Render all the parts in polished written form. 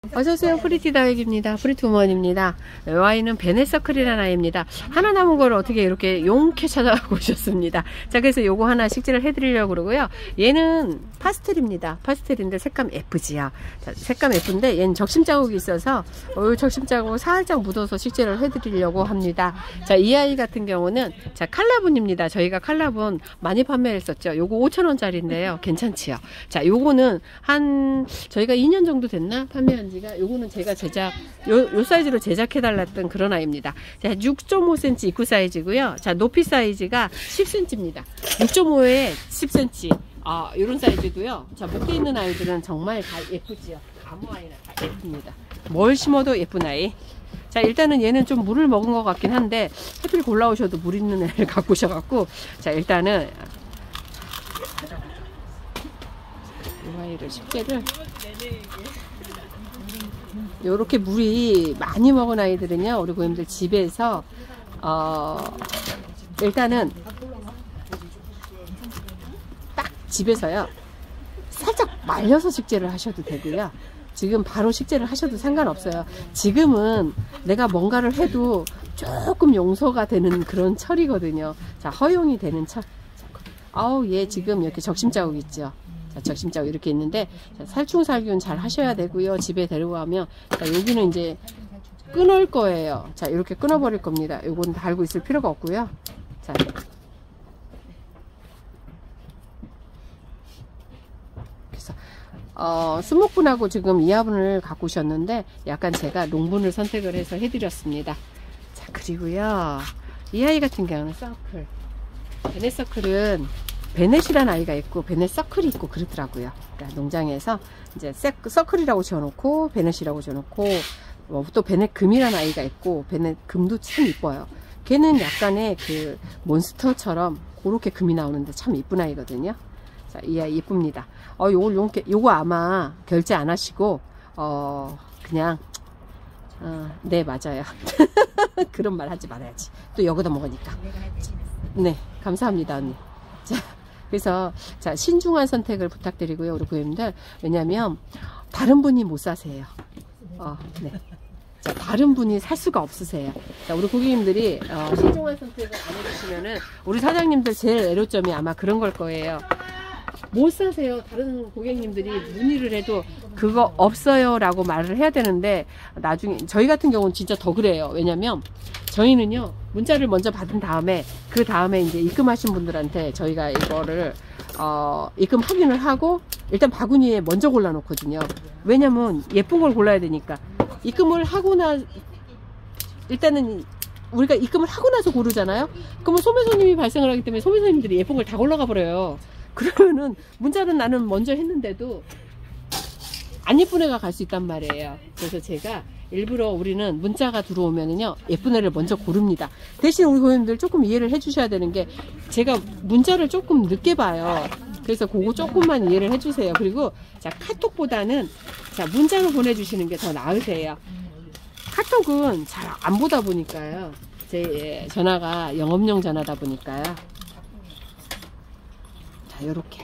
어서오세요. 프리티 다육입니다. 프리티 우먼입니다. 아이는 베네서클이라는 아이입니다. 하나 남은 걸 어떻게 이렇게 용케 찾아오셨습니다. 자, 그래서 요거 하나 식재를 해드리려고 그러고요. 얘는 파스텔입니다. 파스텔인데 색감 예쁘지요. 자, 색감 예쁜데 얘는 적심 자국이 있어서 적심 자국 살짝 묻어서 식재를 해드리려고 합니다. 자, 이 아이 같은 경우는 자, 칼라분입니다. 저희가 칼라분 많이 판매했었죠. 요거 5,000원짜리인데요. 괜찮지요. 자, 요거는 저희가 2년 정도 됐나? 판매한 지가. 요거는 제가 요 사이즈로 제작해 달랐던 그런 아이입니다. 자, 6.5cm 입구 사이즈고요. 자, 높이 사이즈가 10cm입니다. 6.5에 10cm. 요런 사이즈고요. 자, 목대 있는 아이들은 정말 다 예쁘지요. 아무 아이나 다 예쁩니다. 뭘 심어도 예쁜 아이. 자, 일단은 얘는 좀 물을 먹은 것 같긴 한데 해필 골라오셔도 물 있는 애를 갖고 오셔갖고, 자, 일단은 이 아이를 식재를 요렇게 물이 많이 먹은 아이들은요, 우리 고객님들 집에서 일단은 딱 집에서요 살짝 말려서 식재를 하셔도 되고요. 지금 바로 식재를 하셔도 상관없어요. 지금은 내가 뭔가를 해도 조금 용서가 되는 그런 철이거든요. 자, 허용이 되는 철. 얘 지금 이렇게 적심 자국 있죠. 자, 적심 자국 이렇게 있는데, 자, 살충살균 잘 하셔야 되고요. 집에 데려가면, 자, 여기는 이제 끊을 거예요. 자, 이렇게 끊어버릴 겁니다. 요건 달고 있을 필요가 없고요. 자, 수목분하고 지금 이화분을 갖고 오셨는데 약간 제가 농분을 선택을 해서 해드렸습니다. 자, 그리고요, 이 아이 같은 경우는 서클. 베넷서클은 베넷이라는 아이가 있고 베넷서클이 있고 그렇더라고요. 그러니까 농장에서 이제 서클이라고 지어놓고 베넷이라고 지어놓고, 또 베넷금이라는 아이가 있고, 베넷금도 참 이뻐요. 걔는 약간의 그 몬스터처럼 그렇게 금이 나오는데 참 이쁜 아이거든요. 자, 이 아이 이쁩니다. 요거 아마 결제 안 하시고, 그냥, 네, 맞아요. 그런 말 하지 말아야지. 또 여기다 먹으니까. 네, 감사합니다, 언니. 자, 그래서, 자, 신중한 선택을 부탁드리고요, 우리 고객님들. 왜냐면, 다른 분이 못 사세요. 네. 자, 다른 분이 살 수가 없으세요. 자, 우리 고객님들이, 신중한 선택을 안 해주시면은, 우리 사장님들 제일 애로점이 아마 그런 걸 거예요. 못 사세요. 다른 고객님들이 문의를 해도 그거 없어요 라고 말을 해야 되는데, 나중에 저희 같은 경우는 진짜 더 그래요. 왜냐면 저희는요, 문자를 먼저 받은 다음에 그 다음에 이제 입금하신 분들한테 저희가 이거를 입금 확인을 하고 일단 바구니에 먼저 골라 놓거든요. 왜냐면 예쁜 걸 골라야 되니까. 입금을 하고 일단은 우리가 입금을 하고 나서 고르잖아요. 그러면 소매 손님이 발생을 하기 때문에 소매 손님들이 예쁜 걸 다 골라가 버려요. 그러면은 문자는 나는 먼저 했는데도 안 예쁜 애가 갈 수 있단 말이에요. 그래서 제가 일부러 우리는 문자가 들어오면은요, 예쁜 애를 먼저 고릅니다. 대신 우리 고객님들 조금 이해를 해 주셔야 되는 게, 제가 문자를 조금 늦게 봐요. 그래서 그거 조금만 이해를 해 주세요. 그리고 자, 카톡보다는 자, 문자로 보내주시는 게 더 나으세요. 카톡은 잘 안 보다 보니까요. 제 전화가 영업용 전화다 보니까요. 자, 요렇게.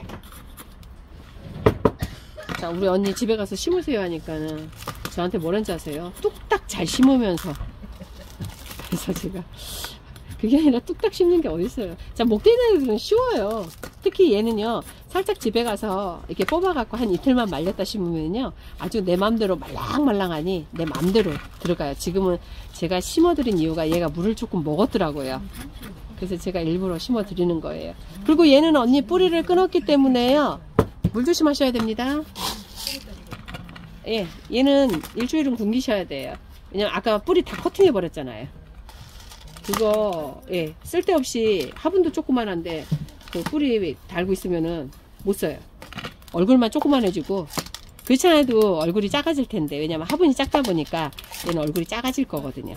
자, 우리 언니 집에 가서 심으세요 하니까는 저한테 뭐라는지 아세요? 뚝딱 잘 심으면서. 그래서 제가 그게 아니라 뚝딱 심는 게 어딨어요. 자, 목대 있는 애들은 쉬워요. 특히 얘는요, 살짝 집에 가서 이렇게 뽑아갖고 한 이틀만 말렸다 심으면요, 아주 내 맘대로 말랑말랑하니 내 맘대로 들어가요. 지금은 제가 심어드린 이유가 얘가 물을 조금 먹었더라고요. 그래서 제가 일부러 심어 드리는 거예요. 그리고 얘는 언니 뿌리를 끊었기 때문에요, 물 조심하셔야 됩니다. 예, 얘는 일주일은 굶기셔야 돼요. 왜냐면 아까 뿌리 다 커팅해 버렸잖아요. 그거, 예, 쓸데없이 화분도 조그만한데 그 뿌리 달고 있으면은 못 써요. 얼굴만 조그만해지고, 그렇지 않아도 얼굴이 작아질 텐데, 왜냐면 화분이 작다 보니까 얘는 얼굴이 작아질 거거든요.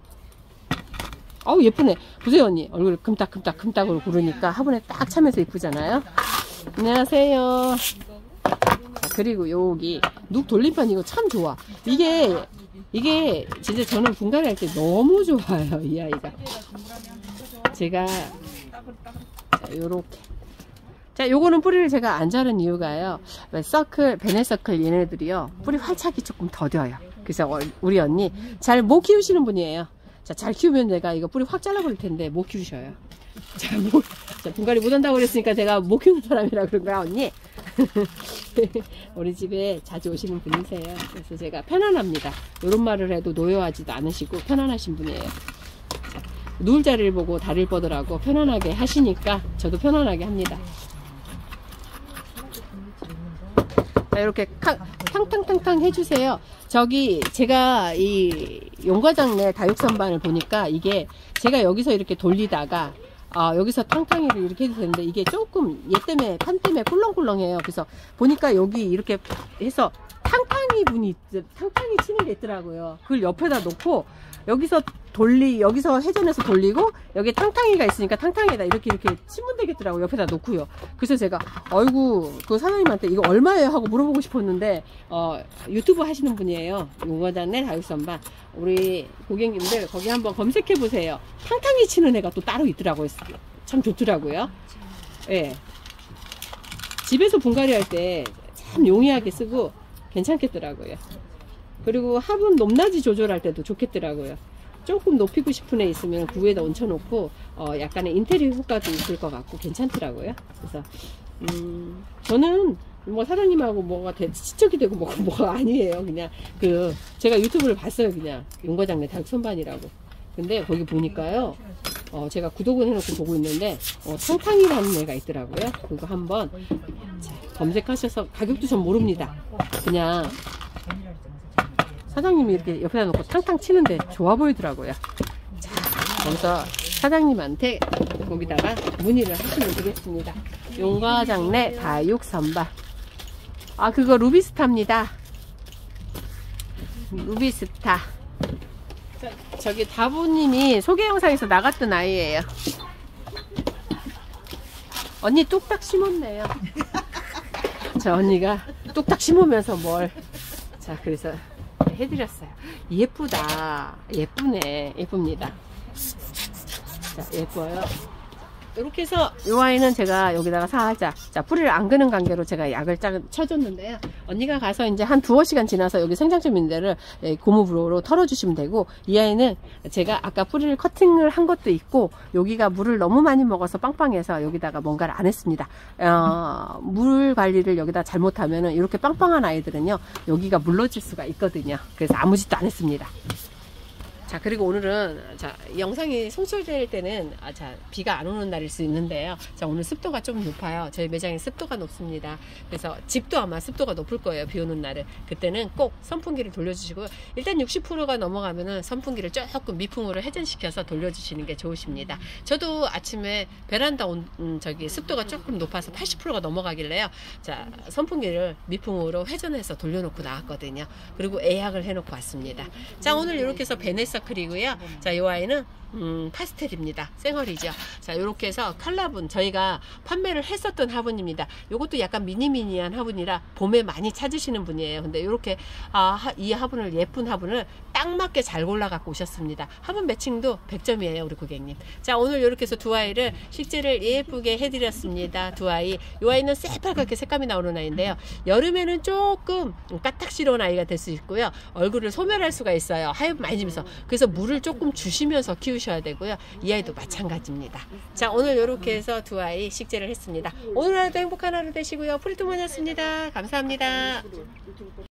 예쁘네. 보세요, 언니. 얼굴 금딱금딱으로 구르니까 화분에 딱 차면서 이쁘잖아요. 안녕하세요. 자, 그리고 여기 눅 돌림판 이거 참 좋아. 이게 진짜 저는 분갈이 할 때 너무 좋아요, 이 아이가. 제가 자, 요렇게 자, 요거는 뿌리를 제가 안 자른 이유가요. 서클, 베네서클 얘네들이요. 뿌리 활착이 조금 더뎌요. 그래서 우리 언니 잘 못 키우시는 분이에요. 자, 잘 키우면 내가 이거 뿌리 확 잘라버릴 텐데 못 키우셔요. 자, 분갈이 못 한다고 그랬으니까 제가 못 키우는 사람이라 그런 거야, 언니. 우리 집에 자주 오시는 분이세요. 그래서 제가 편안합니다. 이런 말을 해도 노여하지도 않으시고 편안하신 분이에요. 자, 누울 자리를 보고 다리를 뻗으라고 편안하게 하시니까 저도 편안하게 합니다. 자, 이렇게 탕탕탕탕 해주세요. 저기 제가 이 용과장내 다육선반을 보니까 이게 제가 여기서 이렇게 돌리다가 여기서 탕탕이를 이렇게 해도 되는데 이게 조금 얘 때문에 판 때문에 꿀렁꿀렁해요. 그래서 보니까 여기 이렇게 해서 탕탕이 치는 게 있더라고요. 그걸 옆에다 놓고 여기서 회전해서 돌리고 여기 탕탕이가 있으니까 탕탕이에다 이렇게 치면 되겠더라고요. 옆에다 놓고요. 그래서 제가 아이고 그 사장님한테 이거 얼마예요 하고 물어보고 싶었는데 유튜브 하시는 분이에요. 용과장내 다육선반. 우리 고객님들 거기 한번 검색해 보세요. 탕탕이 치는 애가 또 따로 있더라고요. 참 좋더라고요. 예. 집에서 분갈이 할 때 참 용이하게 쓰고 괜찮겠더라고요. 그리고 화분 높낮이 조절할 때도 좋겠더라고요. 조금 높이고 싶은 애 있으면 그 위에다 얹혀놓고 약간의 인테리어 효과도 있을 것 같고 괜찮더라고요. 그래서 저는 뭐 사장님하고 뭐가 지적이 되고 뭐가 아니에요. 그냥 제가 유튜브를 봤어요. 그냥 용과장내 다육선반이라고. 근데 거기 보니까요. 제가 구독은 해놓고 보고 있는데 탕탕이라는 애가 있더라고요. 그거 한번 검색하셔서 가격도 전 모릅니다. 그냥 사장님이 이렇게 옆에다 놓고 탕탕 치는데 좋아 보이더라고요. 자, 그래서 사장님한테 거기다가 문의를 하시면 되겠습니다. 용과장내 다육선반. 그거 루비스타입니다. 루비스타. 저기 다부님이 소개 영상에서 나갔던 아이예요. 언니 뚝딱 심었네요. 저 언니가 뚝딱 심으면서 자, 그래서 해드렸어요. 예쁘다. 예쁘네. 예쁩니다. 자, 예뻐요. 이렇게 해서 이 아이는 제가 여기다가 살짝 뿌리를 안 그는 관계로 제가 약을 쳐줬는데요. 언니가 가서 이제 한 2-5시간 지나서 여기 생장점 있는 데를 고무부로 털어주시면 되고, 이 아이는 제가 아까 뿌리를 커팅을 한 것도 있고 여기가 물을 너무 많이 먹어서 빵빵해서 여기다가 뭔가를 안 했습니다. 물 관리를 여기다 잘못하면은 이렇게 빵빵한 아이들은요 여기가 물러질 수가 있거든요. 그래서 아무 짓도 안 했습니다. 자, 그리고 오늘은 영상이 송출될 때는 비가 안 오는 날일 수 있는데요. 자, 오늘 습도가 좀 높아요. 저희 매장에 습도가 높습니다. 그래서 집도 아마 습도가 높을 거예요. 비 오는 날은. 그때는 꼭 선풍기를 돌려주시고요. 일단 60%가 넘어가면은 선풍기를 조금 미풍으로 회전시켜서 돌려주시는 게 좋으십니다. 저도 아침에 베란다 습도가 조금 높아서 80%가 넘어가길래요. 자, 선풍기를 미풍으로 회전해서 돌려놓고 나왔거든요. 그리고 예약을 해놓고 왔습니다. 자, 오늘 이렇게 해서 베네서클이고요. 자, 이 아이는 파스텔입니다. 생얼이죠. 자, 이렇게 해서 컬러분 저희가 판매를 했었던 화분입니다. 이것도 약간 미니미니한 화분이라 봄에 많이 찾으시는 분이에요. 근데 이렇게 이 화분을, 예쁜 화분을 딱 맞게 잘 골라 갖고 오셨습니다. 화분 매칭도 100점이에요 우리 고객님. 자, 오늘 이렇게 해서 두 아이를 식재를 예쁘게 해드렸습니다. 두 아이. 이 아이는 새빨갛게 색감이 나오는 아이인데요. 여름에는 조금 까딱스러운 아이가 될 수 있고요. 얼굴을 소멸할 수가 있어요. 하엽 많이 지면서. 그래서 물을 조금 주시면서 키우셔야 되고요. 이 아이도 마찬가지입니다. 자, 오늘 이렇게 해서 두 아이 식재를 했습니다. 오늘 하루도 행복한 하루 되시고요. 프리토모였습니다. 감사합니다.